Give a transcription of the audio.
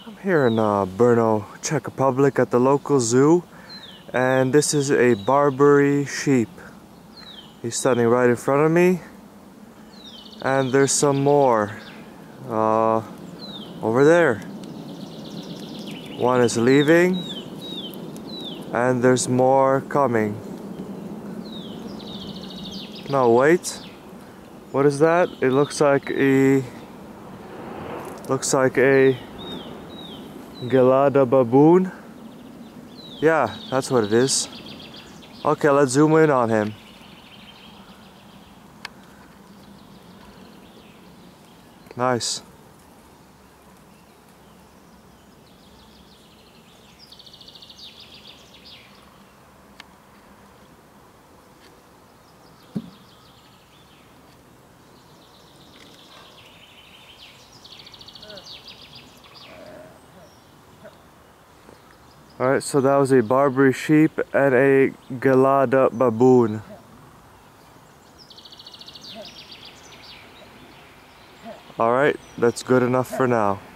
I'm here in Brno, Czech Republic at the local zoo, and this is a Barbary sheep. He's standing right in front of me, and there's some more over there. One is leaving, and there's more coming. No, wait. What is that? It looks like a Gelada baboon. Yeah, that's what it is. Okay, let's zoom in on him. Nice. Alright, so that was a Barbary sheep and a Gelada baboon. Alright, that's good enough for now.